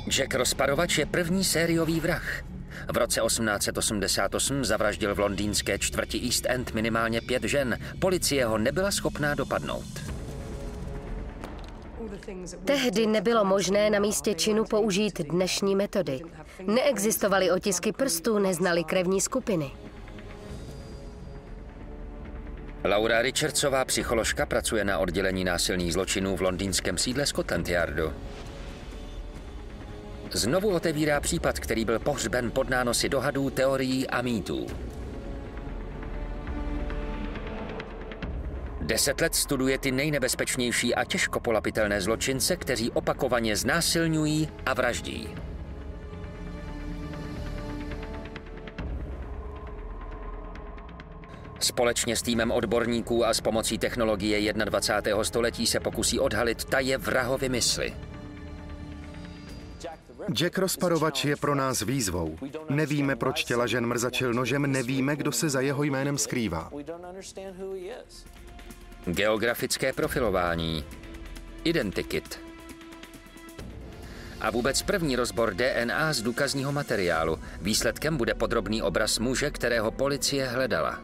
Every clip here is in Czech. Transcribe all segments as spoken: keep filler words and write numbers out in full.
Jack Rozparovač je první sériový vrah. V roce osmnáct set osmdesát osm zavraždil v londýnské čtvrti East End minimálně pět žen. Policie ho nebyla schopná dopadnout. Tehdy nebylo možné na místě činu použít dnešní metody. Neexistovaly otisky prstů, neznali krevní skupiny. Laura Richardsová, psycholožka, pracuje na oddělení násilných zločinů v londýnském sídle Scotland Yardu. Znovu otevírá případ, který byl pohřben pod nánosy dohadů, teorií a mýtů. Deset let studuje ty nejnebezpečnější a těžko polapitelné zločince, kteří opakovaně znásilňují a vraždí. Společně s týmem odborníků a s pomocí technologie dvacátého prvního století se pokusí odhalit taje vrahovy mysli. Jack Rozparovač je pro nás výzvou. Nevíme, proč těla žen mrzačil nožem, nevíme, kdo se za jeho jménem skrývá. Geografické profilování, identikit a vůbec první rozbor D N A z důkazního materiálu. Výsledkem bude podrobný obraz muže, kterého policie hledala.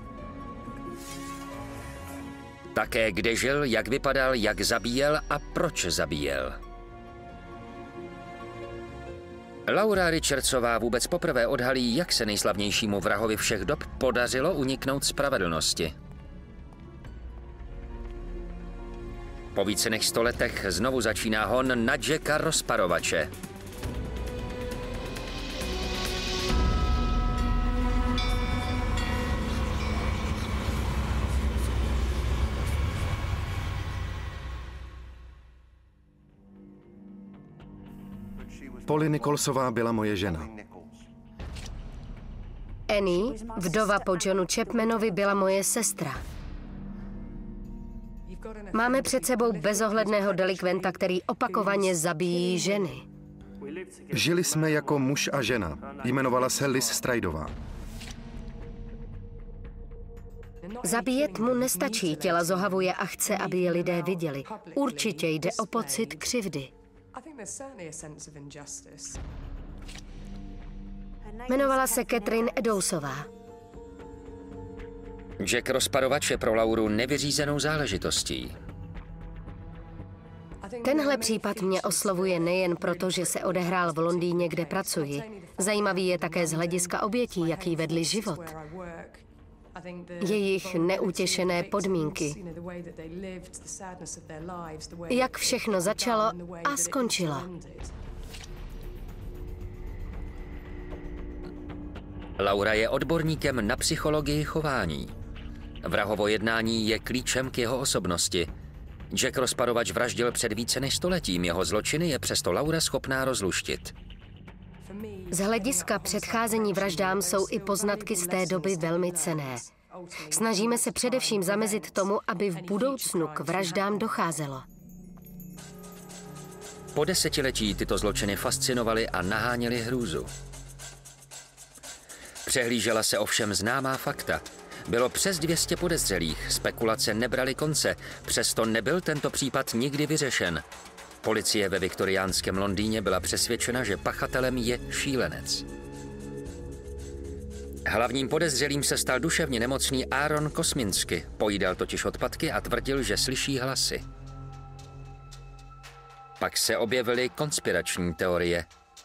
Také kde žil, jak vypadal, jak zabíjel a proč zabíjel. Laura Richardsová vůbec poprvé odhalí, jak se nejslavnějšímu vrahovi všech dob podařilo uniknout spravedlnosti. Po více než sto letech znovu začíná hon na Jacka Rozparovače. Polly Nicholsová byla moje žena. Annie, vdova po Johnu Chapmanovi, byla moje sestra. Máme před sebou bezohledného delikventa, který opakovaně zabíjí ženy. Žili jsme jako muž a žena. Jmenovala se Liz Stridová. Zabíjet mu nestačí, těla zohavuje a chce, aby je lidé viděli. Určitě jde o pocit křivdy. Jmenovala se Catherine Eddowesová. Jack Rozparovač je pro Lauru nevyřízenou záležitostí. Tenhle případ mě oslovuje nejen proto, že se odehrál v Londýně, kde pracuji. Zajímavý je také z hlediska obětí, jaký vedli život. Jejich neutěšené podmínky. Jak všechno začalo a skončilo. Laura je odborníkem na psychologii chování. Vrahovo jednání je klíčem k jeho osobnosti. Jack Rozparovač vraždil před více než stoletím, jeho zločiny je přesto Laura schopná rozluštit. Z hlediska předcházení vraždám jsou i poznatky z té doby velmi cenné. Snažíme se především zamezit tomu, aby v budoucnu k vraždám docházelo. Po desetiletí tyto zločiny fascinovaly a naháněly hrůzu. Přehlížela se ovšem známá fakta. Bylo přes dvě stě podezřelých, spekulace nebraly konce, přesto nebyl tento případ nikdy vyřešen. Policie ve viktoriánském Londýně byla přesvědčena, že pachatelem je šílenec. Hlavním podezřelým se stal duševně nemocný Aaron Kosminsky, pojídal totiž odpadky a tvrdil, že slyší hlasy. Pak se objevily konspirační teorie.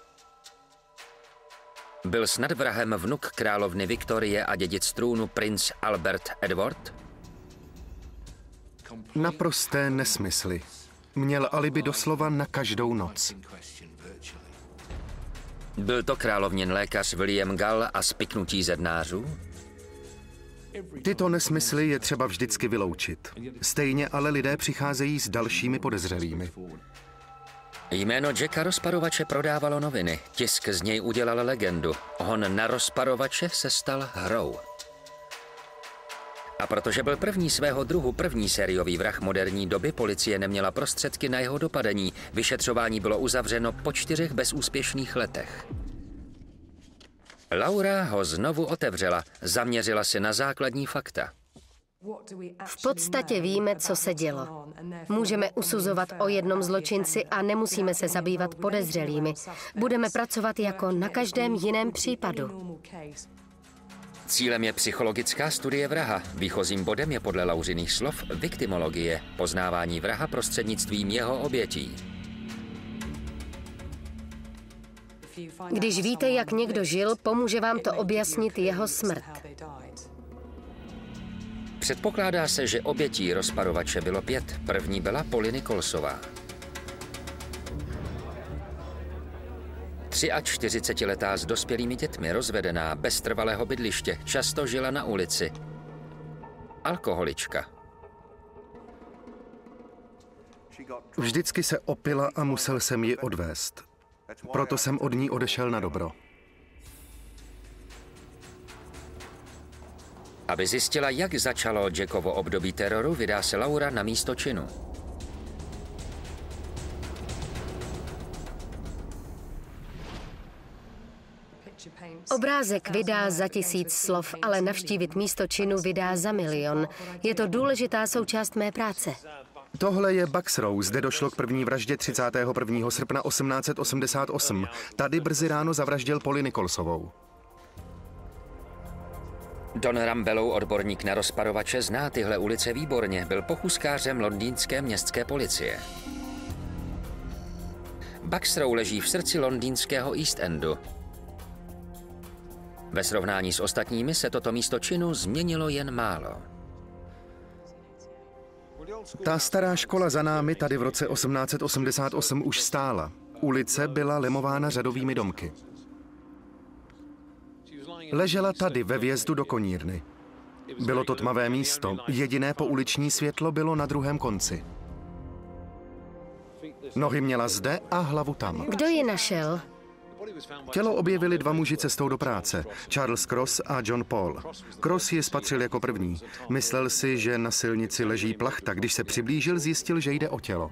Byl snad vrahem vnuk královny Viktorie a dědic trůnu princ Albert Edward? Naprosté nesmysly. Měl alibi doslova na každou noc. Byl to královnin lékař William Gall a spiknutí zednářů? Tyto nesmysly je třeba vždycky vyloučit. Stejně ale lidé přicházejí s dalšími podezřelými. Jméno Jacka Rozparovače prodávalo noviny. Tisk z něj udělal legendu. Hon na Rozparovače se stal hrou. A protože byl první svého druhu, první sériový vrah moderní doby, policie neměla prostředky na jeho dopadení. Vyšetřování bylo uzavřeno po čtyřech bezúspěšných letech. Laura ho znovu otevřela, zaměřila se na základní fakta. V podstatě víme, co se dělo. Můžeme usuzovat o jednom zločinci a nemusíme se zabývat podezřelými. Budeme pracovat jako na každém jiném případu. Cílem je psychologická studie vraha. Výchozím bodem je podle Lauřiných slov viktimologie, poznávání vraha prostřednictvím jeho obětí. Když víte, jak někdo žil, pomůže vám to objasnit jeho smrt. Předpokládá se, že obětí rozparovače bylo pět. První byla Polly Nicholsová. čtyřicetiletá s dospělými dětmi, rozvedená, bez trvalého bydliště, často žila na ulici. Alkoholička. Vždycky se opila a musel jsem ji odvést. Proto jsem od ní odešel na dobro. Aby zjistila, jak začalo Jackovo období teroru, vydá se Laura na místo činu. Obrázek vydá za tisíc slov, ale navštívit místo činu vydá za milion. Je to důležitá součást mé práce. Tohle je Bucks Row, zde došlo k první vraždě třicátého prvního srpna osmnáct set osmdesát osm. Tady brzy ráno zavraždil Polly Nicholsovou. Don Rambelow, odborník na rozparovače, zná tyhle ulice výborně. Byl pochůzkářem londýnské městské policie. Bucks Row leží v srdci londýnského East Endu. Ve srovnání s ostatními se toto místo činu změnilo jen málo. Ta stará škola za námi tady v roce osmnáct set osmdesát osm už stála. Ulice byla lemována řadovými domky. Ležela tady ve vjezdu do konírny. Bylo to tmavé místo, jediné pouliční světlo bylo na druhém konci. Nohy měla zde a hlavu tam. Kdo ji našel? Tělo objevili dva muži cestou do práce, Charles Cross a John Paul. Cross ji spatřil jako první. Myslel si, že na silnici leží plachta. Když se přiblížil, zjistil, že jde o tělo.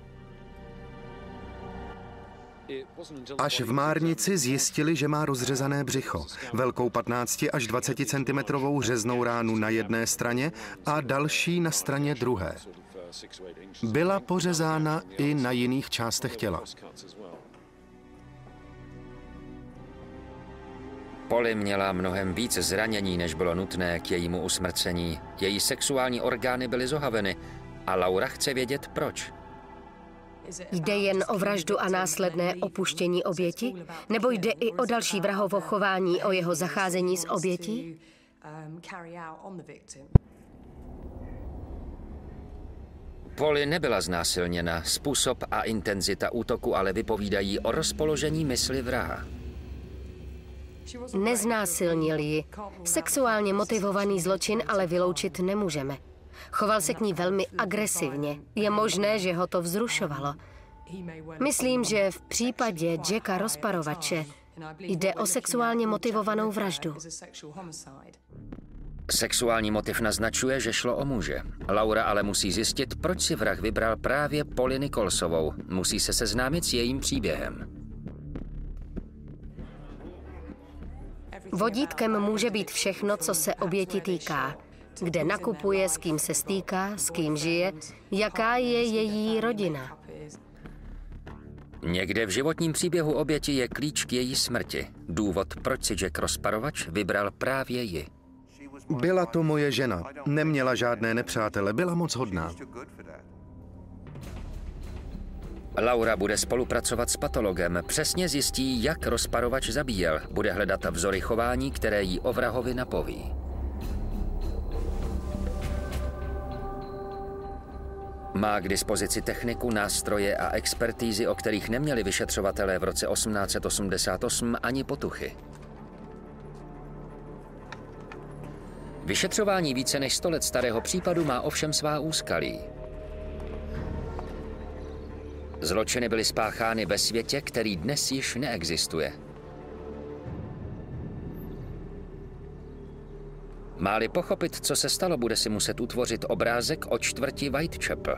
Až v márnici zjistili, že má rozřezané břicho, velkou patnácti až dvaceti centimetrovou řeznou ránu na jedné straně a další na straně druhé. Byla pořezána i na jiných částech těla. Polly měla mnohem víc zranění, než bylo nutné k jejímu usmrcení. Její sexuální orgány byly zohaveny a Laura chce vědět, proč. Jde jen o vraždu a následné opuštění oběti? Nebo jde i o další vrahovo chování, o jeho zacházení s obětí? Polly nebyla znásilněna, způsob a intenzita útoku ale vypovídají o rozpoložení mysli vraha. Neznásilnil ji. Sexuálně motivovaný zločin ale vyloučit nemůžeme. Choval se k ní velmi agresivně. Je možné, že ho to vzrušovalo. Myslím, že v případě Jacka rozparovače jde o sexuálně motivovanou vraždu. Sexuální motiv naznačuje, že šlo o muže. Laura ale musí zjistit, proč si vrah vybral právě Polly Nicholsovou. Musí se seznámit s jejím příběhem. Vodítkem může být všechno, co se oběti týká. Kde nakupuje, s kým se stýká, s kým žije, jaká je její rodina. Někde v životním příběhu oběti je klíč k její smrti. Důvod, proč si Jack rozparovač vybral právě ji. Byla to moje žena. Neměla žádné nepřátele, byla moc hodná. Laura bude spolupracovat s patologem, přesně zjistí, jak rozparovač zabíjel. Bude hledat vzory chování, které jí o vrahovi napoví. Má k dispozici techniku, nástroje a expertízy, o kterých neměli vyšetřovatelé v roce osmnáct set osmdesát osm ani potuchy. Vyšetřování více než sto let starého případu má ovšem svá úskalí. Zločiny byly spáchány ve světě, který dnes již neexistuje. Má-li pochopit, co se stalo, bude si muset utvořit obrázek o čtvrti Whitechapel.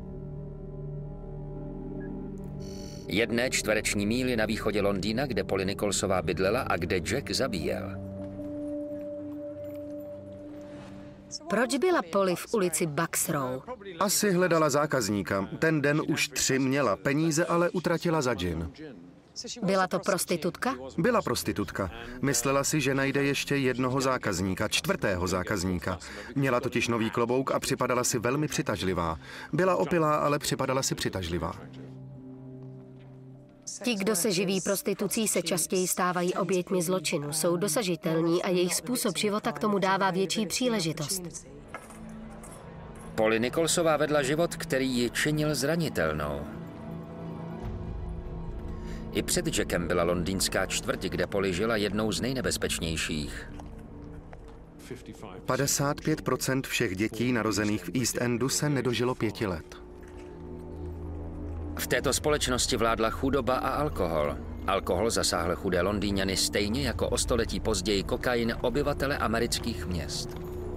Jedné čtvereční míli na východě Londýna, kde Polly Nicholsová bydlela a kde Jack zabíjel. Proč byla Polly v ulici Bucks Row? Asi hledala zákazníka. Ten den už tři měla, peníze ale utratila za gin. Byla to prostitutka? Byla prostitutka. Myslela si, že najde ještě jednoho zákazníka, čtvrtého zákazníka. Měla totiž nový klobouk a připadala si velmi přitažlivá. Byla opilá, ale připadala si přitažlivá. Ti, kdo se živí prostitucí, se častěji stávají oběťmi zločinu. Jsou dosažitelní a jejich způsob života k tomu dává větší příležitost. Polly Nicholsová vedla život, který ji činil zranitelnou. I před Jackem byla londýnská čtvrť, kde Polly žila, jednou z nejnebezpečnějších. padesát pět procent všech dětí narozených v East Endu se nedožilo pěti let. V této společnosti vládla chudoba a alkohol. Alkohol zasáhl chudé Londýňany stejně jako o století později kokain obyvatele amerických měst.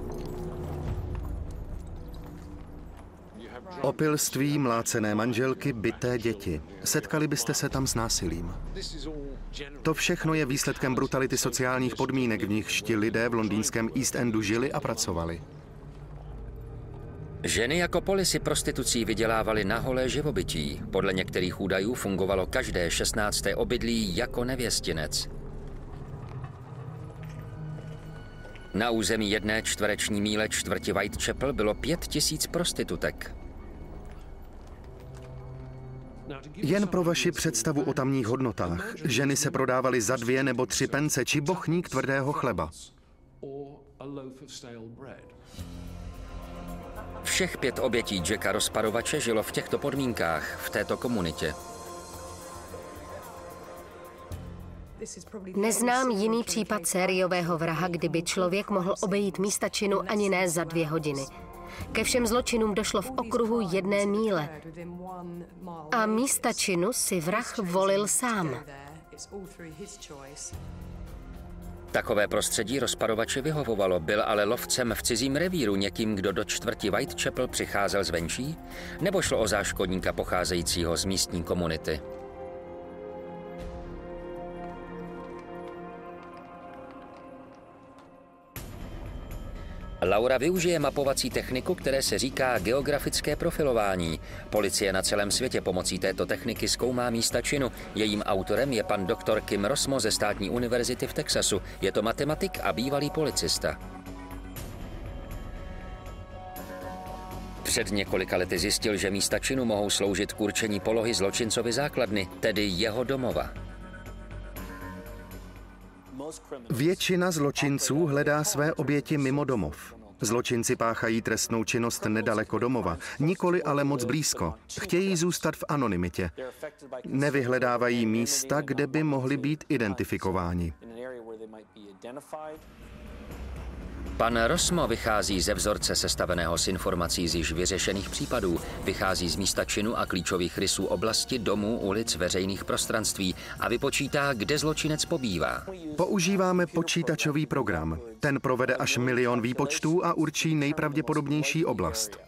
Opilství, mlácené manželky, bité děti. Setkali byste se tam s násilím. To všechno je výsledkem brutality sociálních podmínek, v nichž ti lidé v londýnském East Endu žili a pracovali. Ženy jako Polly si prostitucí vydělávaly na holé živobytí. Podle některých údajů fungovalo každé šestnácté obydlí jako nevěstinec. Na území jedné čtvereční míle čtvrti Whitechapel bylo pět tisíc prostitutek. Jen pro vaši představu o tamních hodnotách. Ženy se prodávaly za dvě nebo tři pence či bochník tvrdého chleba. Všech pět obětí Jacka rozparovače žilo v těchto podmínkách, v této komunitě. Neznám jiný případ sériového vraha, kdyby člověk mohl obejít místa činu ani ne za dvě hodiny. Ke všem zločinům došlo v okruhu jedné míle. A místa činu si vrah volil sám. Takové prostředí rozparovače vyhovovalo, byl ale lovcem v cizím revíru někým, kdo do čtvrti Whitechapel přicházel zvenčí, nebo šlo o záškodníka pocházejícího z místní komunity? Laura využije mapovací techniku, které se říká geografické profilování. Policie na celém světě pomocí této techniky zkoumá místa činu. Jejím autorem je pan doktor Kim Rosmo ze Státní univerzity v Texasu. Je to matematik a bývalý policista. Před několika lety zjistil, že místa činu mohou sloužit k určení polohy zločincovy základny, tedy jeho domova. Většina zločinců hledá své oběti mimo domov. Zločinci páchají trestnou činnost nedaleko domova, nikoli ale moc blízko. Chtějí zůstat v anonymitě. Nevyhledávají místa, kde by mohli být identifikováni. Pan Rosmo vychází ze vzorce sestaveného z informací z již vyřešených případů, vychází z místa činu a klíčových rysů oblasti, domů, ulic, veřejných prostranství a vypočítá, kde zločinec pobývá. Používáme počítačový program. Ten provede až milion výpočtů a určí nejpravděpodobnější oblast.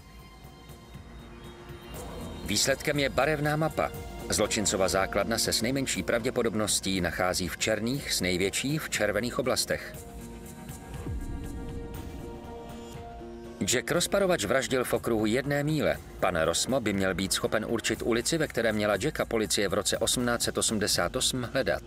Výsledkem je barevná mapa. Zločincova základna se s nejmenší pravděpodobností nachází v černých, s největší v červených oblastech. Jack rozparovač vraždil v okruhu jedné míle. Pan Rosmo by měl být schopen určit ulici, ve které měla Jacka policie v roce osmnáct set osmdesát osm hledat.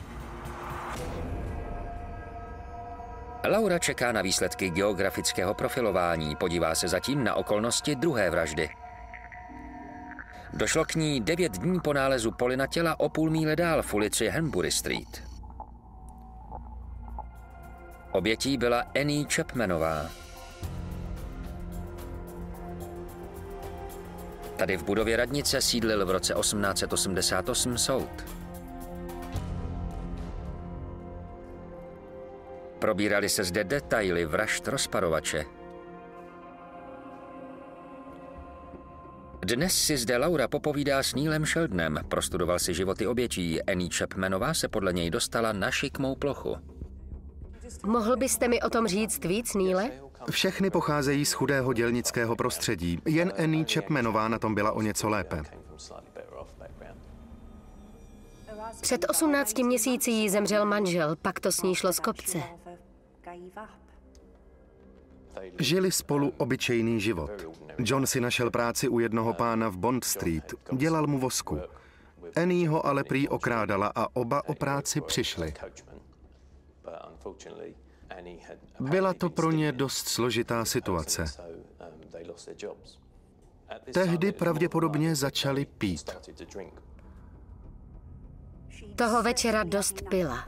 Laura čeká na výsledky geografického profilování, podívá se zatím na okolnosti druhé vraždy. Došlo k ní devět dní po nálezu Pollyna těla o půl míle dál v ulici Hanbury Street. Obětí byla Annie Chapmanová. Tady v budově radnice sídlil v roce osmnáct set osmdesát osm soud. Probírali se zde detaily vražd rozparovače. Dnes si zde Laura popovídá s Neilem Sheldonem, prostudoval si životy obětí. Annie Chapmanová se podle něj dostala na šikmou plochu. Mohl byste mi o tom říct víc, Neile? Všechny pocházejí z chudého dělnického prostředí. Jen Annie Chapmanová na tom byla o něco lépe. Před osmnácti měsíci jí zemřel manžel, pak to s ní šlo z kopce. Žili spolu obyčejný život. John si našel práci u jednoho pána v Bond Street, dělal mu vosku. Annie ho ale prý okrádala a oba o práci přišli. Byla to pro ně dost složitá situace. Tehdy pravděpodobně začali pít. Toho večera dost pila.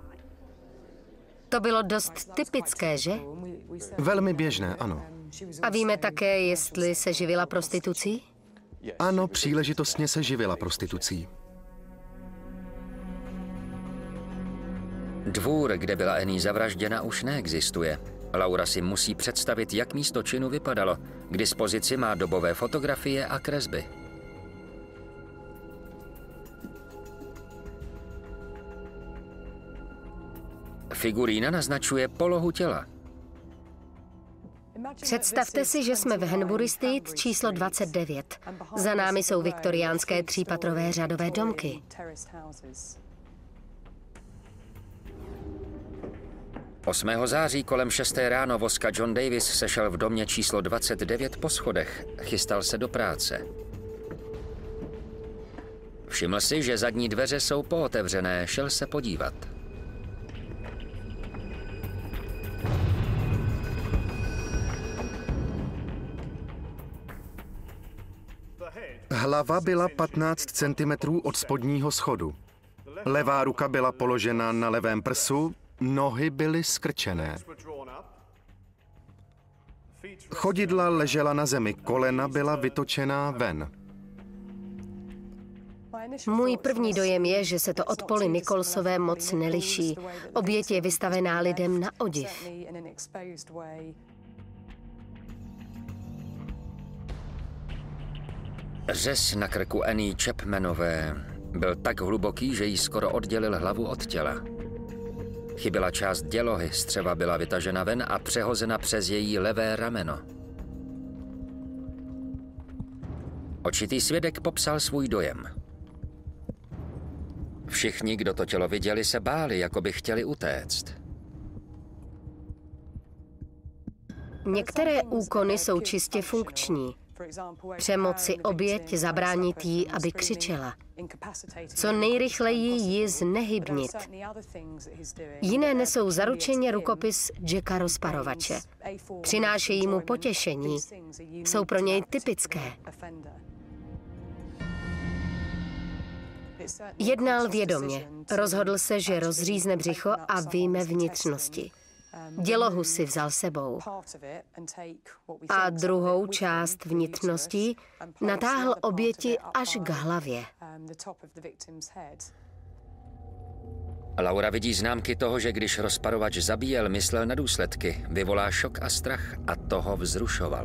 To bylo dost typické, že? Velmi běžné, ano. A víme také, jestli se živila prostitucí? Ano, příležitostně se živila prostitucí. Dvůr, kde byla Annie zavražděna, už neexistuje. Laura si musí představit, jak místo činu vypadalo. K dispozici má dobové fotografie a kresby. Figurína naznačuje polohu těla. Představte si, že jsme v Hanbury Street číslo dvacet devět. Za námi jsou viktoriánské třípatrové řadové domky. osmého září kolem šesté ráno voska John Davis sešel v domě číslo dvacet devět po schodech. Chystal se do práce. Všiml si, že zadní dveře jsou pootevřené, šel se podívat. Hlava byla patnáct centimetrů od spodního schodu. Levá ruka byla položena na levém prsu, nohy byly skrčené. Chodidla ležela na zemi, kolena byla vytočená ven. Můj první dojem je, že se to od Polly Nicholsové moc neliší. Oběť je vystavená lidem na odiv. Řez na krku Annie Chapmanové byl tak hluboký, že jí skoro oddělil hlavu od těla. Chyběla část dělohy, střeva byla vytažena ven a přehozena přes její levé rameno. Očitý svědek popsal svůj dojem. Všichni, kdo to tělo viděli, se báli, jako by chtěli utéct. Některé úkony jsou čistě funkční. Přemoci oběť, zabránit jí, aby křičela. Co nejrychleji ji znehybnit. Jiné nesou zaručeně rukopis Jacka rozparovače. Přinášejí mu potěšení. Jsou pro něj typické. Jednal vědomě. Rozhodl se, že rozřízne břicho a vyjme vnitřnosti. Dělohu si vzal sebou. A druhou část vnitřností natáhl oběti až k hlavě. Laura vidí známky toho, že když rozparovač zabíjel, myslel na důsledky, vyvolá šok a strach a toho vzrušovalo.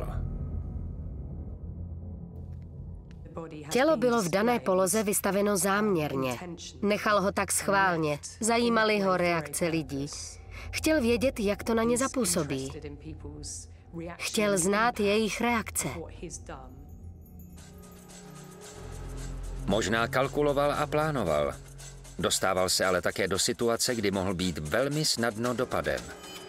Tělo bylo v dané poloze vystaveno záměrně. Nechal ho tak schválně. Zajímaly ho reakce lidí. Chtěl vědět, jak to na ně zapůsobí. Chtěl znát jejich reakce. Možná kalkuloval a plánoval. Dostával se ale také do situace, kdy mohl být velmi snadno dopadem.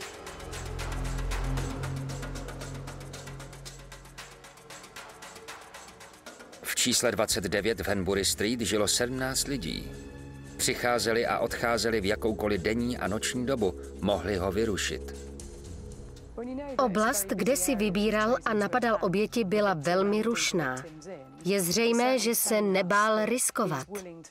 V čísle dvacet devět v Hanbury Street žilo sedmnáct lidí. Přicházeli a odcházeli v jakoukoliv denní a noční dobu, mohli ho vyrušit. Oblast, kde si vybíral a napadal oběti, byla velmi rušná. Je zřejmé, že se nebál riskovat.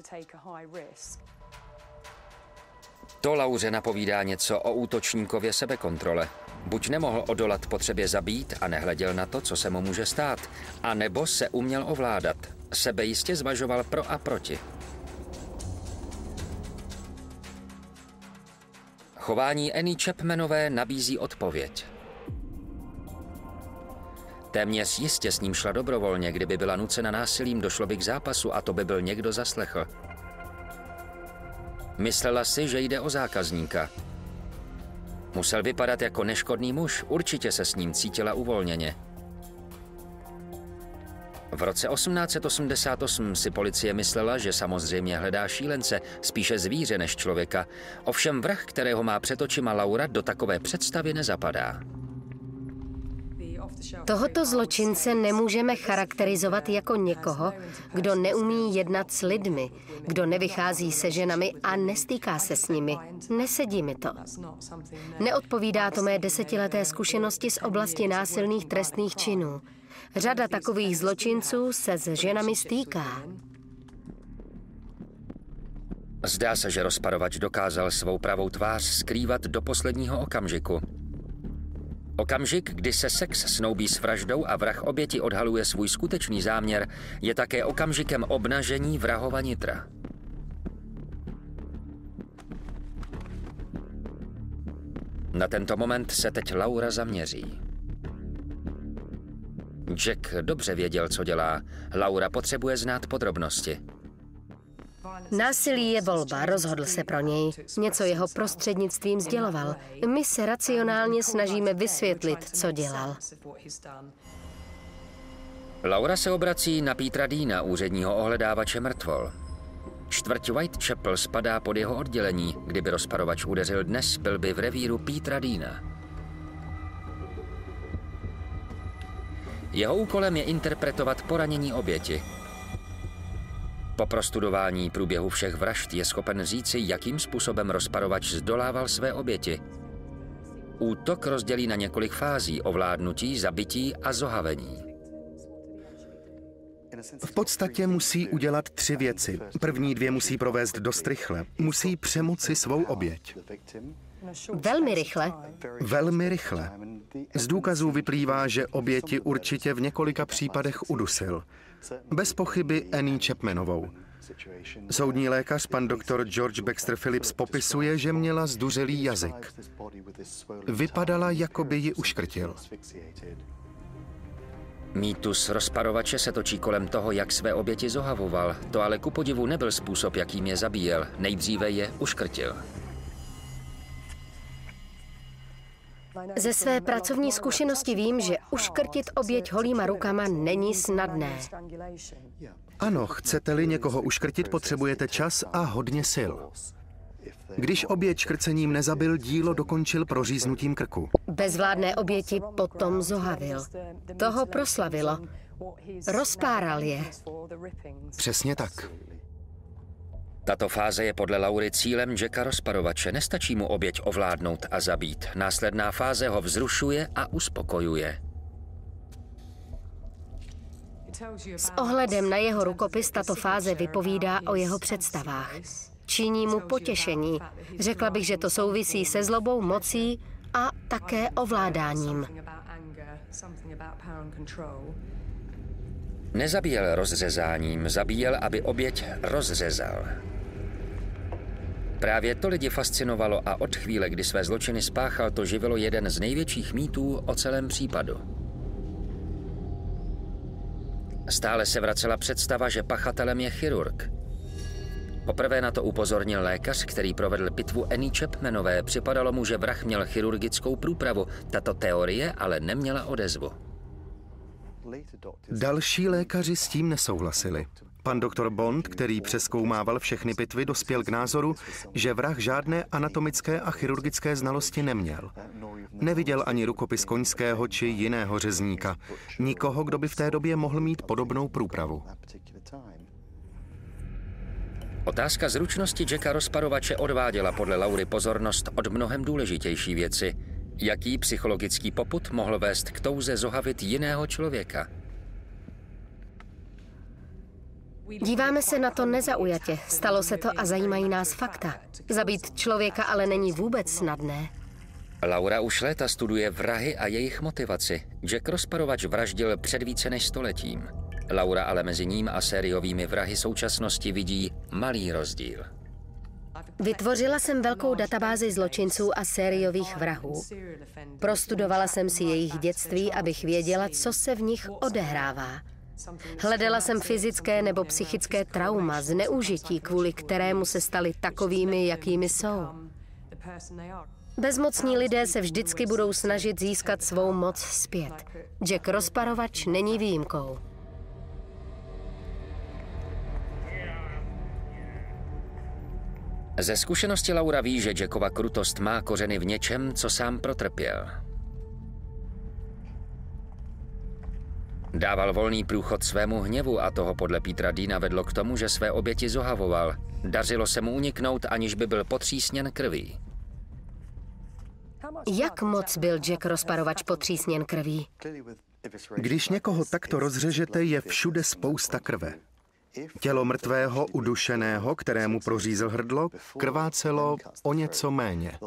To Lauře napovídá něco o útočníkově sebekontrole. Buď nemohl odolat potřebě zabít a nehleděl na to, co se mu může stát, anebo se uměl ovládat. Sebejistě zvažoval pro a proti. Chování Annie Chapmanové nabízí odpověď. Téměř jistě s ním šla dobrovolně, kdyby byla nucena násilím, došlo by k zápasu a to by byl někdo zaslechl. Myslela si, že jde o zákazníka. Musel vypadat jako neškodný muž, určitě se s ním cítila uvolněně. V roce osmnáct set osmdesát osm si policie myslela, že samozřejmě hledá šílence, spíše zvíře než člověka. Ovšem vrah, kterého má před očima Laura, do takové představy nezapadá. Tohoto zločince nemůžeme charakterizovat jako někoho, kdo neumí jednat s lidmi, kdo nevychází se ženami a nestýká se s nimi. Nesedí mi to. Neodpovídá to mé desetileté zkušenosti z oblasti násilných trestných činů. Řada takových zločinců se s ženami stýká. Zdá se, že rozparovač dokázal svou pravou tvář skrývat do posledního okamžiku. Okamžik, kdy se sex snoubí s vraždou a vrah oběti odhaluje svůj skutečný záměr, je také okamžikem obnažení vrahova nitra. Na tento moment se teď Laura zaměří. Jack dobře věděl, co dělá. Laura potřebuje znát podrobnosti. Násilí je volba, rozhodl se pro něj. Něco jeho prostřednictvím sděloval. My se racionálně snažíme vysvětlit, co dělal. Laura se obrací na Petera Deana, úředního ohledávače mrtvol. Čtvrť Whitechapel spadá pod jeho oddělení. Kdyby rozparovač udeřil dnes, byl by v revíru Petera Deana. Jeho úkolem je interpretovat poranění oběti. Po prostudování průběhu všech vražd je schopen říci, jakým způsobem rozparovač zdolával své oběti. Útok rozdělí na několik fází: ovládnutí, zabití a zohavení. V podstatě musí udělat tři věci. První dvě musí provést dost rychle. Musí přemoci svou oběť. Velmi rychle. Velmi rychle. Z důkazů vyplývá, že oběti určitě v několika případech udusil. Bez pochyby Annie Chapmanovou. Soudní lékař pan doktor George Baxter Phillips popisuje, že měla zduřelý jazyk. Vypadala, jako by ji uškrtil. Mýtus rozparovače se točí kolem toho, jak své oběti zohavoval. To ale ku podivu nebyl způsob, jakým je zabíjel. Nejdříve je uškrtil. Ze své pracovní zkušenosti vím, že uškrtit oběť holýma rukama není snadné. Ano, chcete-li někoho uškrtit, potřebujete čas a hodně sil. Když oběť škrcením nezabil, dílo dokončil proříznutím krku. Bezvládné oběti potom zohavil. Toho proslavilo. Rozpáral je. Přesně tak. Tato fáze je podle Laury cílem Jacka rozparovače. Nestačí mu oběť ovládnout a zabít. Následná fáze ho vzrušuje a uspokojuje. S ohledem na jeho rukopis tato fáze vypovídá o jeho představách. Činí mu potěšení. Řekla bych, že to souvisí se zlobou, mocí a také ovládáním. Nezabíjel rozřezáním, zabíjel, aby oběť rozřezal. Právě to lidi fascinovalo a od chvíle, kdy své zločiny spáchal, to živilo jeden z největších mýtů o celém případu. Stále se vracela představa, že pachatelem je chirurg. Poprvé na to upozornil lékař, který provedl pitvu Annie Chapmanové. Připadalo mu, že vrah měl chirurgickou průpravu. Tato teorie ale neměla odezvu. Další lékaři s tím nesouhlasili. Pan doktor Bond, který přezkoumával všechny pitvy, dospěl k názoru, že vrah žádné anatomické a chirurgické znalosti neměl. Neviděl ani rukopis koňského či jiného řezníka. Nikoho, kdo by v té době mohl mít podobnou průpravu. Otázka zručnosti Jacka rozparovače odváděla podle Laury pozornost od mnohem důležitější věci. Jaký psychologický popud mohl vést k touze zohavit jiného člověka? Díváme se na to nezaujatě. Stalo se to a zajímají nás fakta. Zabít člověka ale není vůbec snadné. Laura už léta studuje vrahy a jejich motivaci. Jack rozparovač vraždil před více než stoletím. Laura ale mezi ním a sériovými vrahy současnosti vidí malý rozdíl. Vytvořila jsem velkou databázi zločinců a sériových vrahů. Prostudovala jsem si jejich dětství, abych věděla, co se v nich odehrává. Hledala jsem fyzické nebo psychické trauma, zneužití, kvůli kterému se stali takovými, jakými jsou. Bezmocní lidé se vždycky budou snažit získat svou moc zpět. Jack rozparovač není výjimkou. Ze zkušenosti Laura ví, že Jackova krutost má kořeny v něčem, co sám protrpěl. Dával volný průchod svému hněvu a toho podle Petera Deana vedlo k tomu, že své oběti zohavoval. Dařilo se mu uniknout, aniž by byl potřísněn krví. Jak moc byl Jack rozparovač potřísněn krví? Když někoho takto rozřežete, je všude spousta krve. Tělo mrtvého, udušeného, kterému prořízl hrdlo, krvácelo o něco méně.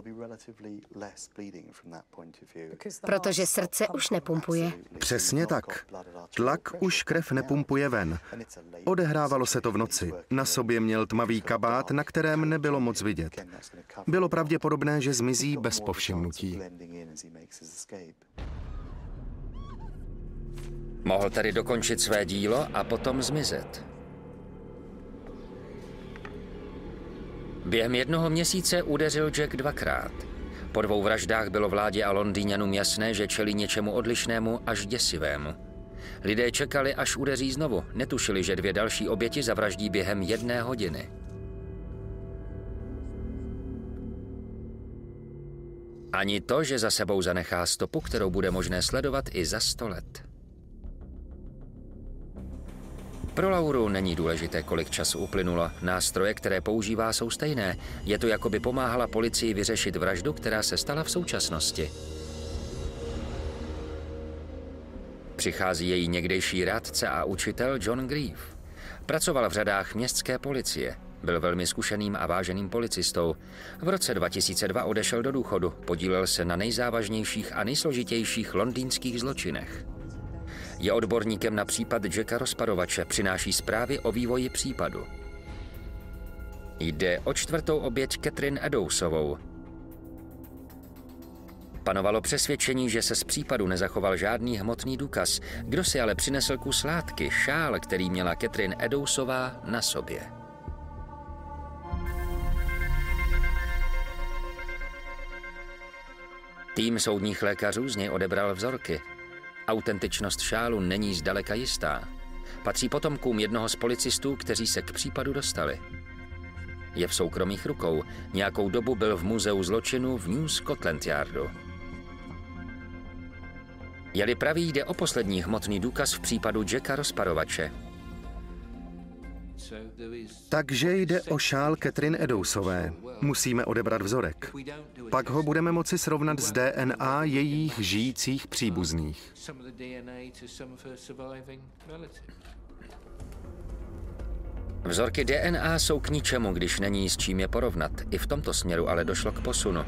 Protože srdce už nepumpuje. Přesně tak. Tlak už krev nepumpuje ven. Odehrávalo se to v noci. Na sobě měl tmavý kabát, na kterém nebylo moc vidět. Bylo pravděpodobné, že zmizí bez povšimnutí. Mohl tedy dokončit své dílo a potom zmizet. Během jednoho měsíce udeřil Jack dvakrát. Po dvou vraždách bylo vládě a Londýňanům jasné, že čelí něčemu odlišnému až děsivému. Lidé čekali, až udeří znovu. Netušili, že dvě další oběti zavraždí během jedné hodiny. Ani to, že za sebou zanechá stopu, kterou bude možné sledovat i za sto let. Pro Lauru není důležité, kolik času uplynulo. Nástroje, které používá, jsou stejné. Je to, jako by pomáhala policii vyřešit vraždu, která se stala v současnosti. Přichází její někdejší rádce a učitel John Grieve. Pracoval v řadách městské policie. Byl velmi zkušeným a váženým policistou. V roce dva tisíce dva odešel do důchodu. Podílel se na nejzávažnějších a nejsložitějších londýnských zločinech. Je odborníkem na případ Jacka rozparovače, přináší zprávy o vývoji případu. Jde o čtvrtou oběť Catherine Eddowesovou. Panovalo přesvědčení, že se z případu nezachoval žádný hmotný důkaz. Kdo si ale přinesl kus látky, šál, který měla Catherine Eddowesová na sobě. Tým soudních lékařů z něj odebral vzorky. Autentičnost šálu není zdaleka jistá. Patří potomkům jednoho z policistů, kteří se k případu dostali. Je v soukromých rukou. Nějakou dobu byl v muzeu zločinu v New Scotland Yardu. Je-li pravý, jde o poslední hmotný důkaz v případu Jacka rozparovače. Takže jde o šál Catherine Eddowesové. Musíme odebrat vzorek. Pak ho budeme moci srovnat s D N A jejich žijících příbuzných. Vzorky D N A jsou k ničemu, když není s čím je porovnat. I v tomto směru ale došlo k posunu.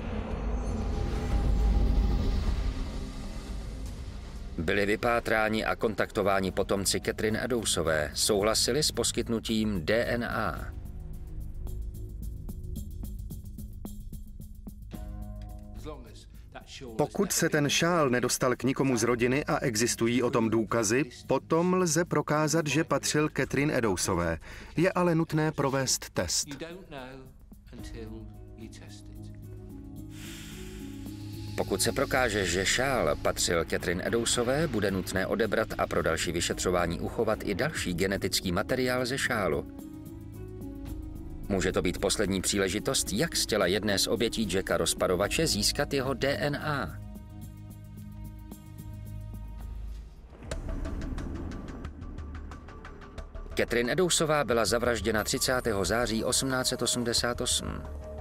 Byli vypátráni a kontaktováni potomci Catherine Eddowesové. Souhlasili s poskytnutím D N A. Pokud se ten šál nedostal k nikomu z rodiny a existují o tom důkazy, potom lze prokázat, že patřil Catherine Eddowesové. Je ale nutné provést test. Pokud se prokáže, že šál patřil Catherine Eddowesové, bude nutné odebrat a pro další vyšetřování uchovat i další genetický materiál ze šálu. Může to být poslední příležitost, jak z těla jedné z obětí Jacka rozparovače získat jeho D N A. Catherine Eddowesová byla zavražděna třicátého září osmnáct set osmdesát osm.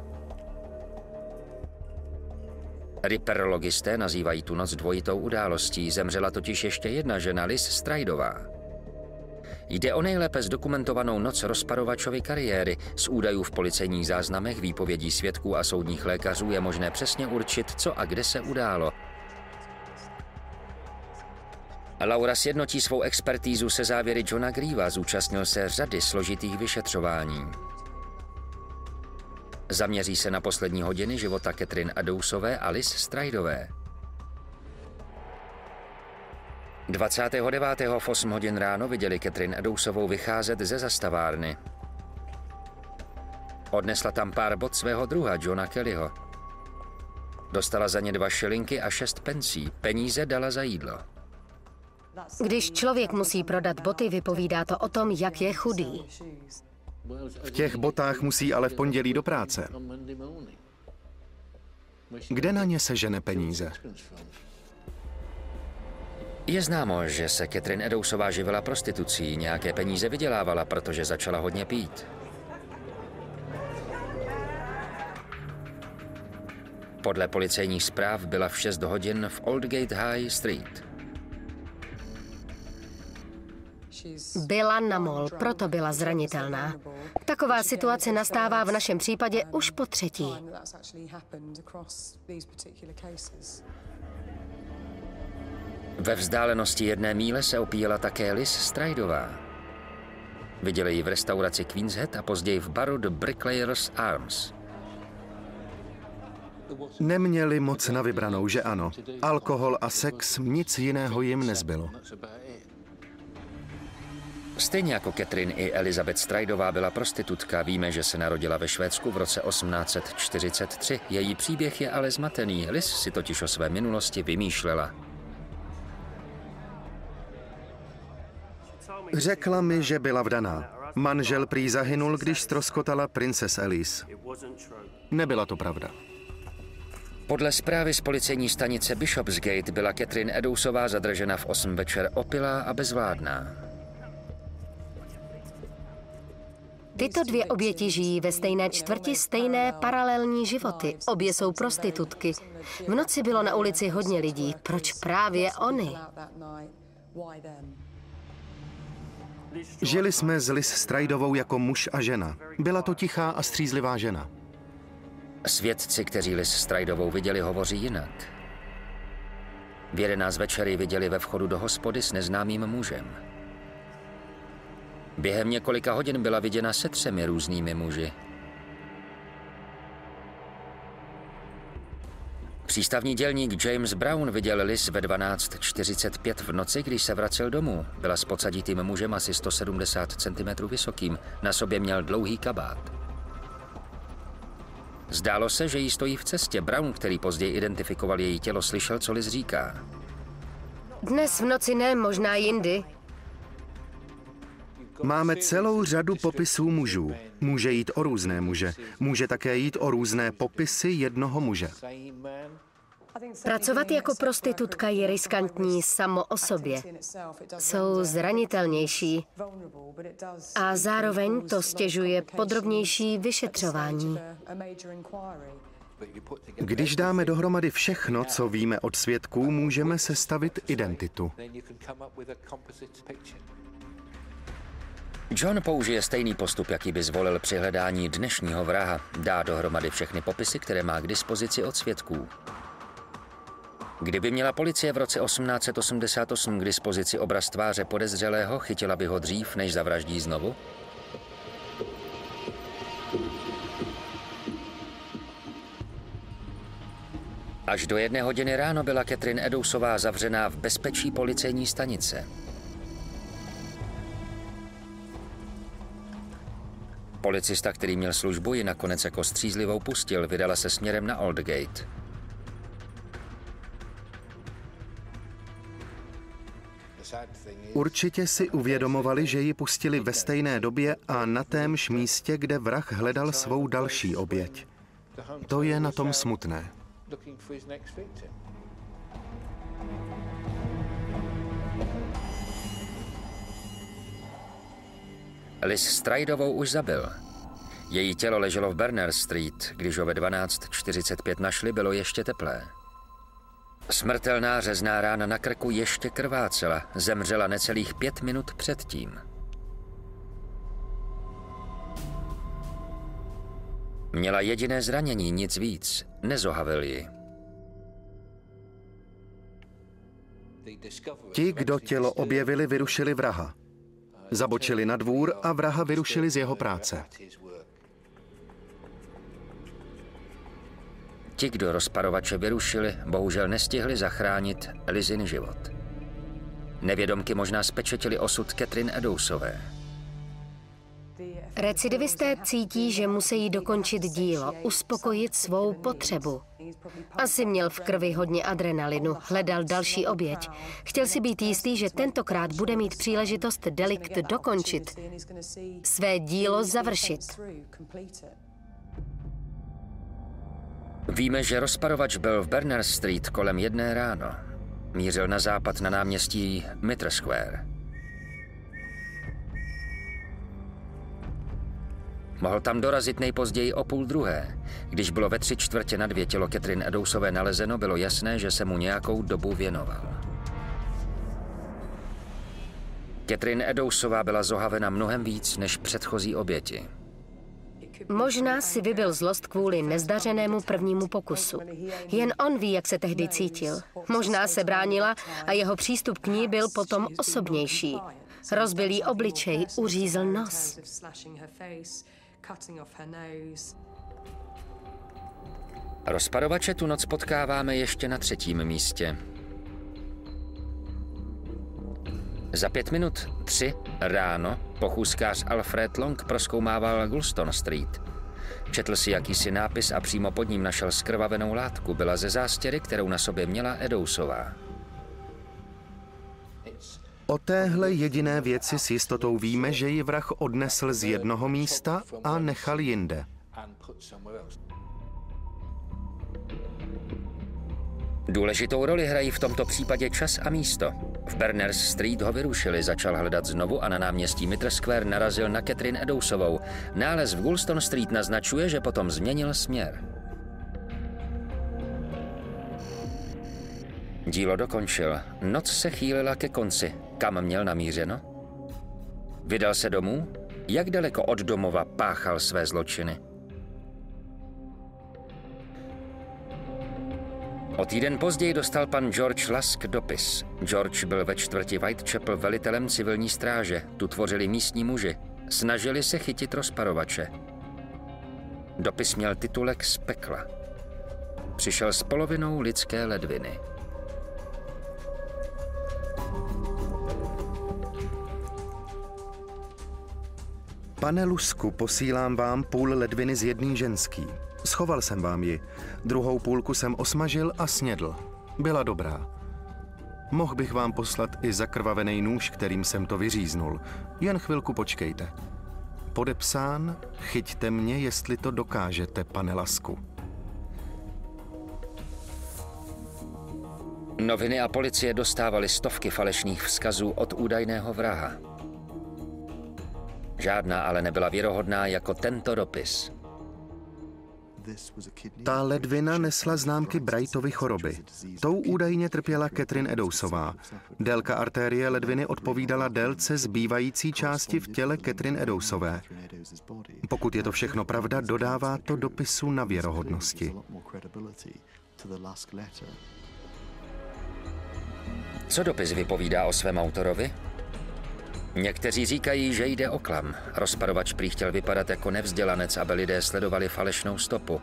Ripperologisté nazývají tu noc dvojitou událostí, zemřela totiž ještě jedna žena, Liz Stridová. Jde o nejlépe zdokumentovanou noc rozparovačovy kariéry. Z údajů v policejních záznamech, výpovědí svědků a soudních lékařů je možné přesně určit, co a kde se událo. Laura sjednotí svou expertízu se závěry Johna Grieva, zúčastnil se řady složitých vyšetřování. Zaměří se na poslední hodiny života Catherine Eddowesové a Liz Stridové. dvacátého devátého v osm hodin ráno viděli Catherine Eddowesovou vycházet ze zastavárny. Odnesla tam pár bot svého druha, Johna Kellyho. Dostala za ně dva šilinky a šest pencí. Peníze dala za jídlo. Když člověk musí prodat boty, vypovídá to o tom, jak je chudý. V těch botách musí ale v pondělí do práce. Kde na ně sežene peníze? Je známo, že se Catherine Eddowesová živila prostitucí, nějaké peníze vydělávala, protože začala hodně pít. Podle policejních zpráv byla v šest hodin v Aldgate High Street. Byla na mol, proto byla zranitelná. Taková situace nastává v našem případě už po třetí. Ve vzdálenosti jedné míle se opíjela také Liz Stridová. Viděli ji v restauraci Queen's Head a později v baru The Bricklayers Arms. Neměli moc na vybranou, že ano. Alkohol a sex, nic jiného jim nezbylo. Stejně jako Catherine i Elizabeth Stridová byla prostitutka, víme, že se narodila ve Švédsku v roce osmnáct set čtyřicet tři. Její příběh je ale zmatený. Liz si totiž o své minulosti vymýšlela. Řekla mi, že byla vdaná. Manžel prý zahynul, když ztroskotala Princess Alice. Nebyla to pravda. Podle zprávy z policejní stanice Bishopsgate byla Catherine Eddowesová zadržena v osm večer opilá a bezvládná. Tyto dvě oběti žijí ve stejné čtvrti stejné paralelní životy. Obě jsou prostitutky. V noci bylo na ulici hodně lidí. Proč právě oni? Žili jsme s Liz Stridovou jako muž a žena. Byla to tichá a střízlivá žena. Svědci, kteří Liz Stridovou viděli, hovoří jinak. V jedenáct večer ji viděli ve vchodu do hospody s neznámým mužem. Během několika hodin byla viděna se třemi různými muži. Přístavní dělník James Brown viděl Liz ve dvanáct čtyřicet pět v noci, když se vracel domů. Byla s podsaditým mužem asi sto sedmdesát centimetrů vysokým. Na sobě měl dlouhý kabát. Zdálo se, že jí stojí v cestě. Brown, který později identifikoval její tělo, slyšel, co Liz říká. Dnes v noci ne, možná jindy. Máme celou řadu popisů mužů. Může jít o různé muže. Může také jít o různé popisy jednoho muže. Pracovat jako prostitutka je riskantní samo o sobě. Jsou zranitelnější a zároveň to stěžuje podrobnější vyšetřování. Když dáme dohromady všechno, co víme od svědků, můžeme sestavit identitu. John použije stejný postup, jaký by zvolil při hledání dnešního vraha. Dá dohromady všechny popisy, které má k dispozici od svědků. Kdyby měla policie v roce osmnáct set osmdesát osm k dispozici obraz tváře podezřelého, chytila by ho dřív, než zavraždí znovu? Až do jedné hodiny ráno byla Catherine Eddowesová zavřená v bezpečí policejní stanice. Policista, který měl službu, ji nakonec jako střízlivou pustil, vydala se směrem na Aldgate. Určitě si uvědomovali, že ji pustili ve stejné době a na témž místě, kde vrah hledal svou další oběť. To je na tom smutné. Liz Stridovou už zabil. Její tělo leželo v Berners Street, když ho ve dvanáct čtyřicet pět našli, bylo ještě teplé. Smrtelná řezná rána na krku ještě krvácela, zemřela necelých pět minut předtím. Měla jediné zranění, nic víc, nezohavil ji. Ti, kdo tělo objevili, vyrušili vraha. Zabočili na dvůr a vraha vyrušili z jeho práce. Ti, kdo rozparovače vyrušili, bohužel nestihli zachránit Lizin život. Nevědomky možná spečetili osud Catherine Eddowesové. Recidivisté cítí, že musí dokončit dílo, uspokojit svou potřebu. Asi měl v krvi hodně adrenalinu, hledal další oběť. Chtěl si být jistý, že tentokrát bude mít příležitost delikt dokončit, své dílo završit. Víme, že rozparovač byl v Berners Street kolem jedné ráno. Mířil na západ na náměstí Mitre Square. Mohl tam dorazit nejpozději o půl druhé. Když bylo ve tři čtvrtě na dvě tělo Catherine Eddowsové nalezeno, bylo jasné, že se mu nějakou dobu věnoval. Catherine Eddowsová byla zohavena mnohem víc než předchozí oběti. Možná si vybil zlost kvůli nezdařenému prvnímu pokusu. Jen on ví, jak se tehdy cítil. Možná se bránila a jeho přístup k ní byl potom osobnější. Rozbil jí obličej, uřízl nos. Rozparovače tu noc potkáváme ještě na třetím místě. Za pět minut tři ráno pochůzkář Alfred Long prozkoumával Gulston Street. Četl si jakýsi nápis a přímo pod ním našel zkrvavenou látku. Byla ze zástěry, kterou na sobě měla Eddowsová. O téhle jediné věci s jistotou víme, že ji vrah odnesl z jednoho místa a nechal jinde. Důležitou roli hrají v tomto případě čas a místo. V Berners Street ho vyrušili, začal hledat znovu a na náměstí Mitre Square narazil na Catherine Eddowsovou. Nález v Gulston Street naznačuje, že potom změnil směr. Dílo dokončil. Noc se chýlila ke konci. Kam měl namířeno? Vydal se domů? Jak daleko od domova páchal své zločiny? O týden později dostal pan George Lusk dopis. George byl ve čtvrti Whitechapel velitelem civilní stráže. Tu tvořili místní muži. Snažili se chytit rozparovače. Dopis měl titulek Z pekla. Přišel s polovinou lidské ledviny. Pane Lusku, posílám vám půl ledviny z jedný ženský. Schoval jsem vám ji. Druhou půlku jsem osmažil a snědl. Byla dobrá. Mohl bych vám poslat i zakrvavený nůž, kterým jsem to vyříznul. Jen chvilku počkejte. Podepsán, chyťte mě, jestli to dokážete, pane Lasku. Noviny a policie dostávaly stovky falešných vzkazů od údajného vraha. Žádná ale nebyla věrohodná jako tento dopis. Ta ledvina nesla známky Brightovy choroby. Tou údajně trpěla Catherine Eddowsová. Délka artérie ledviny odpovídala délce zbývající části v těle Catherine Eddowsové. Pokud je to všechno pravda, dodává to dopisu na věrohodnosti. Co dopis vypovídá o svém autorovi? Někteří říkají, že jde o klam. Rozparovač prý chtěl vypadat jako nevzdělanec, aby lidé sledovali falešnou stopu.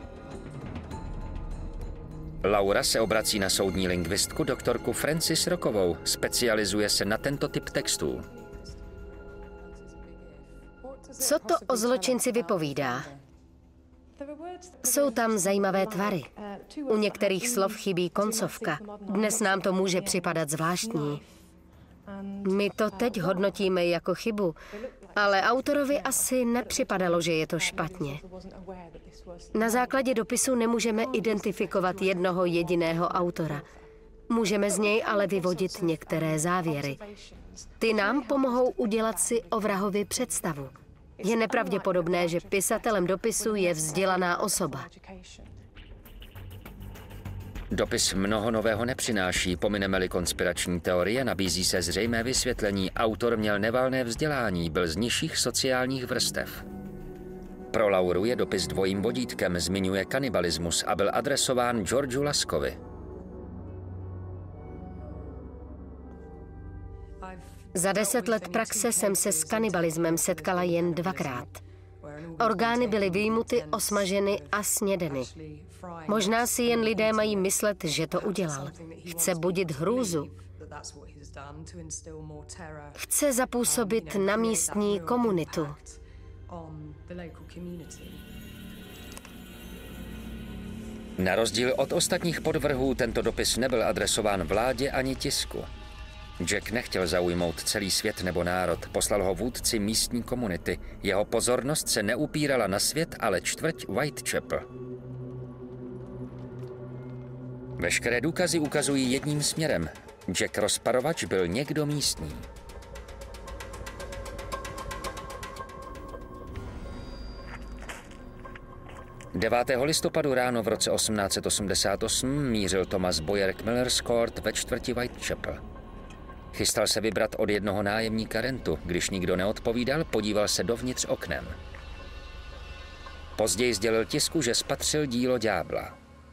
Laura se obrací na soudní lingvistku doktorku Francis Rockovou. Specializuje se na tento typ textů. Co to o zločinci vypovídá? Jsou tam zajímavé tvary. U některých slov chybí koncovka. Dnes nám to může připadat zvláštní. My to teď hodnotíme jako chybu, ale autorovi asi nepřipadalo, že je to špatně. Na základě dopisu nemůžeme identifikovat jednoho jediného autora. Můžeme z něj ale vyvodit některé závěry. Ty nám pomohou udělat si o vrahovi představu. Je nepravděpodobné, že pisatelem dopisu je vzdělaná osoba. Dopis mnoho nového nepřináší, pomineme-li konspirační teorie, nabízí se zřejmé vysvětlení. Autor měl nevalné vzdělání, byl z nižších sociálních vrstev. Pro Lauru je dopis dvojím vodítkem, zmiňuje kanibalismus a byl adresován Georgeu Luskovi. Za deset let praxe jsem se s kanibalismem setkala jen dvakrát. Orgány byly vyjmuty, osmaženy a snědeny. Možná si jen lidé mají myslet, že to udělal. Chce budit hrůzu. Chce zapůsobit na místní komunitu. Na rozdíl od ostatních podvrhů tento dopis nebyl adresován vládě ani tisku. Jack nechtěl zaujmout celý svět nebo národ, poslal ho vůdci místní komunity. Jeho pozornost se neupírala na svět, ale čtvrť Whitechapel. Veškeré důkazy ukazují jedním směrem. Jack rozparovač byl někdo místní. devátého listopadu ráno v roce osmnáct set osmdesát osm mířil Thomas Boyer k Miller's Court ve čtvrti Whitechapel. Chystal se vybrat od jednoho nájemníka rentu. Když nikdo neodpovídal, podíval se dovnitř oknem. Později sdělil tisku, že spatřil dílo ďábla.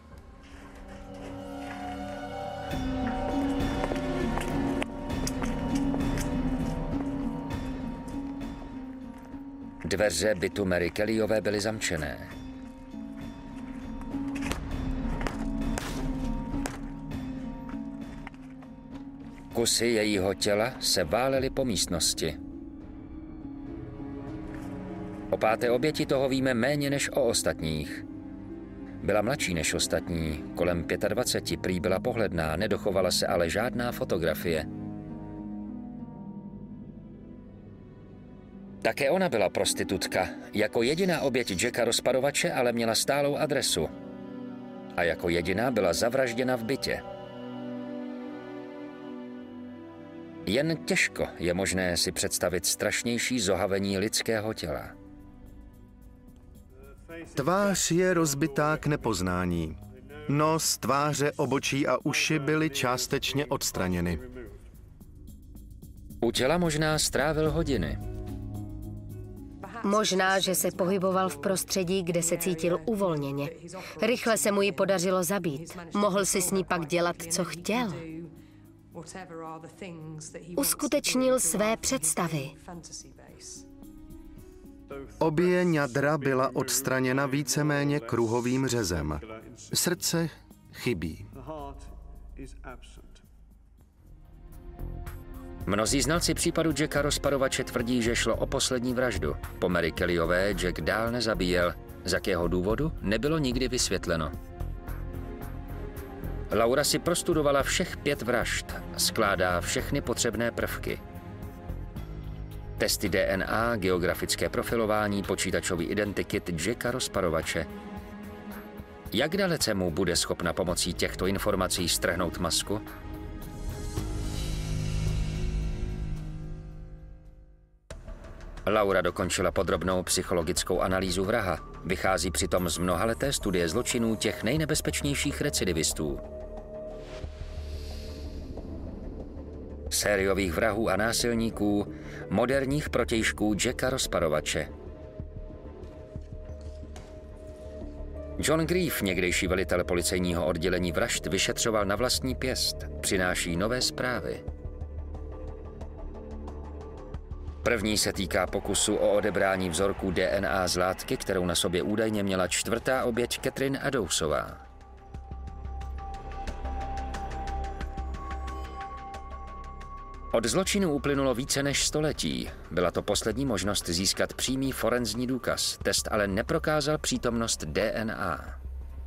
Dveře bytu Mary Kellyové byly zamčené. Kusy jejího těla se válely po místnosti. O páté oběti toho víme méně než o ostatních. Byla mladší než ostatní, kolem dvacet pět, prý byla pohledná, nedochovala se ale žádná fotografie. Také ona byla prostitutka, jako jediná oběť Jacka rozparovače, ale měla stálou adresu. A jako jediná byla zavražděna v bytě. Jen těžko je možné si představit strašnější zohavení lidského těla. Tvář je rozbitá k nepoznání. Nos, tváře, obočí a uši byly částečně odstraněny. U těla možná strávil hodiny. Možná, že se pohyboval v prostředí, kde se cítil uvolněně. Rychle se mu ji podařilo zabít. Mohl si s ní pak dělat, co chtěl. Uskutečnil své představy. Obě ňadra byla odstraněna víceméně kruhovým řezem. Srdce chybí. Mnozí znalci případu Jacka rozparovače tvrdí, že šlo o poslední vraždu. Po Mary Kellyové Jack dál nezabíjel. Z jakého důvodu nebylo nikdy vysvětleno. Laura si prostudovala všech pět vražd, skládá všechny potřebné prvky. Testy D N A, geografické profilování, počítačový identikit Jacka rozparovače. Jak dalece mu bude schopna pomocí těchto informací strhnout masku? Laura dokončila podrobnou psychologickou analýzu vraha. Vychází přitom z mnohaleté studie zločinů těch nejnebezpečnějších recidivistů. Sériových vrahů a násilníků, moderních protějšků Jacka rozparovače. John Grief, někdejší velitel policejního oddělení vražd, vyšetřoval na vlastní pěst. Přináší nové zprávy. První se týká pokusu o odebrání vzorků D N A z látky, kterou na sobě údajně měla čtvrtá oběť Catherine Addousová. Od zločinu uplynulo více než století. Byla to poslední možnost získat přímý forenzní důkaz. Test ale neprokázal přítomnost D N A.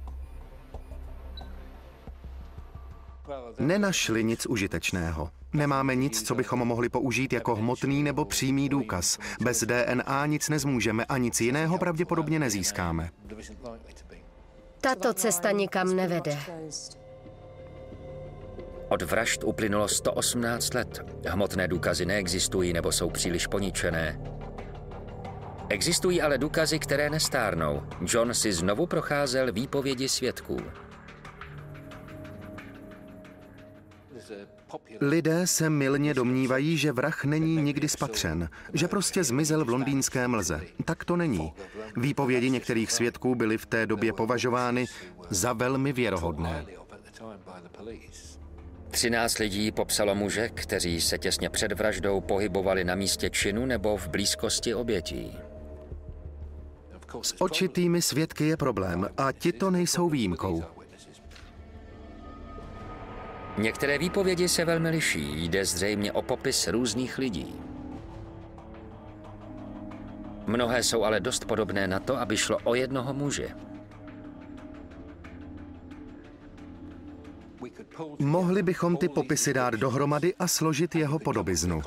Nenašli nic užitečného. Nemáme nic, co bychom mohli použít jako hmotný nebo přímý důkaz. Bez D N A nic nezmůžeme a nic jiného pravděpodobně nezískáme. Tato cesta nikam nevede. Od vražd uplynulo sto osmnáct let. Hmotné důkazy neexistují nebo jsou příliš poničené. Existují ale důkazy, které nestárnou. John si znovu procházel výpovědi svědků. Lidé se mylně domnívají, že vrah není nikdy spatřen, že prostě zmizel v londýnské mlze. Tak to není. Výpovědi některých svědků byly v té době považovány za velmi věrohodné. Třináct lidí popsalo muže, kteří se těsně před vraždou pohybovali na místě činu nebo v blízkosti obětí. S očitými svědky je problém a tito nejsou výjimkou. Některé výpovědi se velmi liší, jde zřejmě o popis různých lidí. Mnohé jsou ale dost podobné na to, aby šlo o jednoho muže. Mohli bychom ty popisy dát dohromady a složit jeho podobiznu.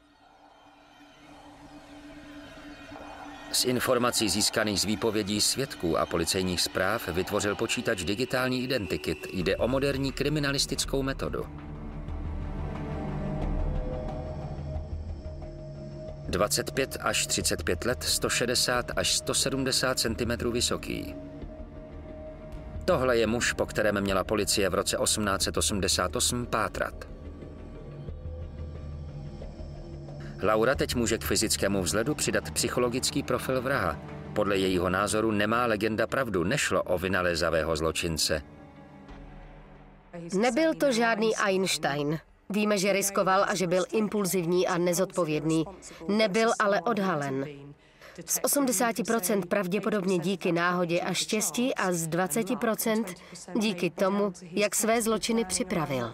Z informací získaných z výpovědí svědků a policejních zpráv vytvořil počítač digitální identikit. Jde o moderní kriminalistickou metodu. dvacet pět až třicet pět let, sto šedesát až sto sedmdesát centimetrů vysoký. Tohle je muž, po kterém měla policie v roce osmnáct set osmdesát osm pátrat. Laura teď může k fyzickému vzhledu přidat psychologický profil vraha. Podle jejího názoru nemá legenda pravdu, nešlo o vynalézavého zločince. Nebyl to žádný Einstein. Víme, že riskoval a že byl impulzivní a nezodpovědný. Nebyl ale odhalen. Z osmdesáti procent pravděpodobně díky náhodě a štěstí a z dvaceti procent díky tomu, jak své zločiny připravil.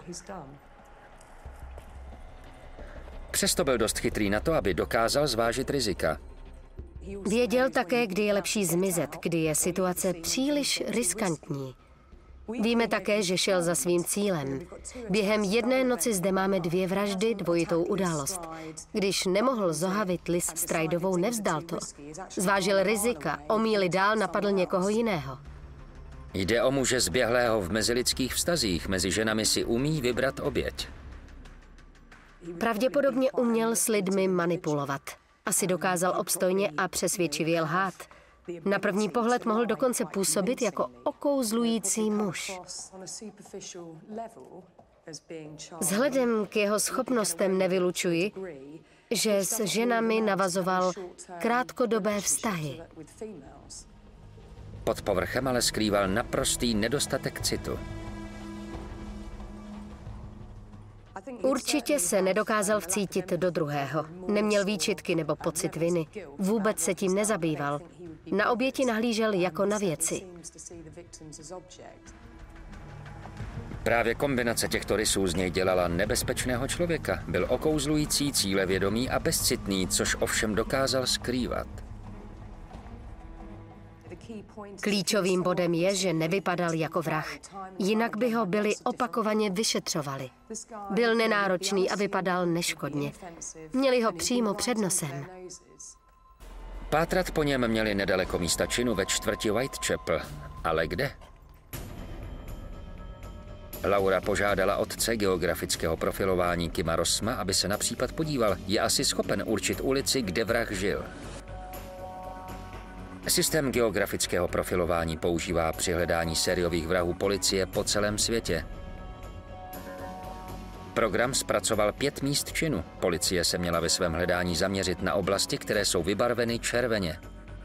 Přesto byl dost chytrý na to, aby dokázal zvážit rizika. Věděl také, kdy je lepší zmizet, kdy je situace příliš riskantní. Víme také, že šel za svým cílem. Během jedné noci zde máme dvě vraždy, dvojitou událost. Když nemohl zohavit Liz Stridovou, nevzdal to. Zvážil rizika, omíli dál, napadl někoho jiného. Jde o muže zběhlého v mezilidských vztazích, mezi ženami si umí vybrat oběť. Pravděpodobně uměl s lidmi manipulovat. Asi dokázal obstojně a přesvědčivě lhát. Na první pohled mohl dokonce působit jako okouzlující muž. Vzhledem k jeho schopnostem nevylučuji, že s ženami navazoval krátkodobé vztahy. Pod povrchem ale skrýval naprostý nedostatek citu. Určitě se nedokázal vcítit do druhého. Neměl výčitky nebo pocit viny. Vůbec se tím nezabýval. Na oběti nahlížel jako na věci. Právě kombinace těchto rysů z něj dělala nebezpečného člověka. Byl okouzlující, cílevědomý a bezcitný, což ovšem dokázal skrývat. Klíčovým bodem je, že nevypadal jako vrah. Jinak by ho byli opakovaně vyšetřovali. Byl nenáročný a vypadal neškodně. Měli ho přímo před nosem. Pátrat po něm měli nedaleko místa činu ve čtvrti Whitechapel. Ale kde? Laura požádala otce geografického profilování Kima Rossma, aby se na případ podíval. Je asi schopen určit ulici, kde vrah žil. Systém geografického profilování používá při hledání sériových vrahů policie po celém světě. Program zpracoval pět míst činu. Policie se měla ve svém hledání zaměřit na oblasti, které jsou vybarveny červeně.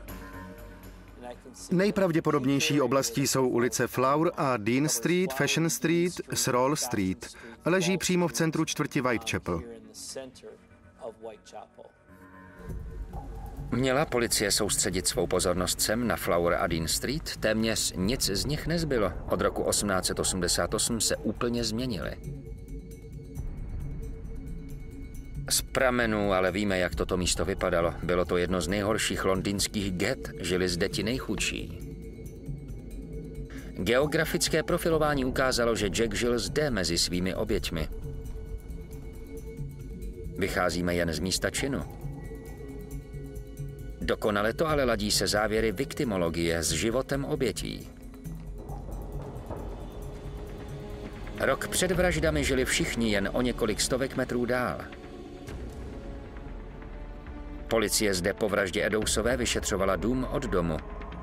Nejpravděpodobnější oblastí jsou ulice Flower a Dean Street, Fashion Street, Sroll Street. Leží přímo v centru čtvrti Whitechapel. Měla policie soustředit svou pozornost sem na Flower a Dean Street? Téměř nic z nich nezbylo. Od roku osmnáct set osmdesát osm se úplně změnily. Z pramenů ale víme, jak toto místo vypadalo. Bylo to jedno z nejhorších londýnských get, žili zde ti nejchudší. Geografické profilování ukázalo, že Jack žil zde mezi svými oběťmi. Vycházíme jen z místa činu. Dokonale to ale ladí se závěry viktimologie s životem obětí. Rok před vraždami žili všichni jen o několik stovek metrů dál. Policie zde po vraždě Eddowesové vyšetřovala dům od domu.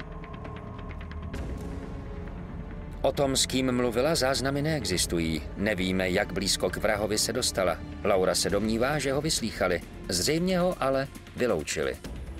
O tom, s kým mluvila, záznamy neexistují. Nevíme, jak blízko k vrahovi se dostala. Laura se domnívá, že ho vyslýchali. Zřejmě ho ale vyloučili.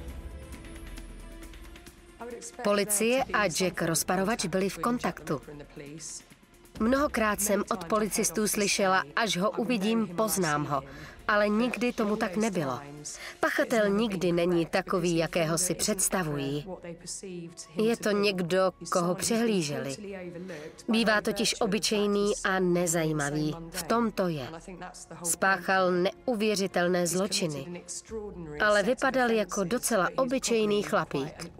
Policie a Jack rozparovač byli v kontaktu. Mnohokrát jsem od policistů slyšela, až ho uvidím, poznám ho. Ale nikdy tomu tak nebylo. Pachatel nikdy není takový, jakého si představují. Je to někdo, koho přehlíželi. Bývá totiž obyčejný a nezajímavý. V tom to je. Spáchal neuvěřitelné zločiny, ale vypadal jako docela obyčejný chlapík.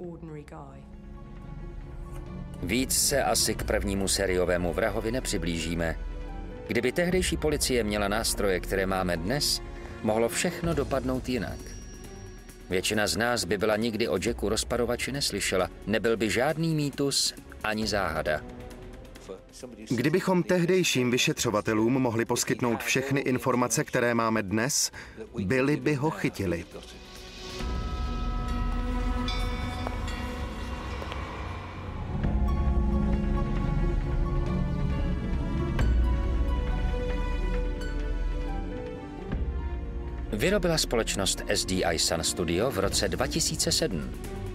Víc se asi k prvnímu sériovému vrahovi nepřiblížíme. Kdyby tehdejší policie měla nástroje, které máme dnes, mohlo všechno dopadnout jinak. Většina z nás by byla nikdy o Jacku rozparovači neslyšela. Nebyl by žádný mýtus ani záhada. Kdybychom tehdejším vyšetřovatelům mohli poskytnout všechny informace, které máme dnes, byli by ho chytili. vyrobila společnost S D I Sun Studio v roce dva tisíce sedm.